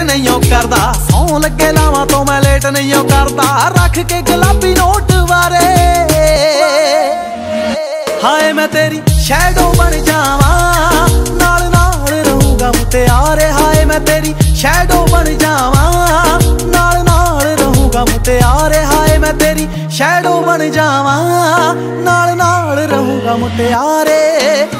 नहीं करदा, सौं लगे लावां तो मैं लेट नहीं करदा, रख के गुलाबी नोट वारे। हाय मैं तेरी शैडो बन जावां, नाल नाल रहूंगा मुटियारे। हाय मैं तेरी शैडो बन जावां, नाल नाल रहूंगा मुटियारे। हाय मैं तेरी शैडो बन जावां, नाल नाल रहूंगा मुटियारे।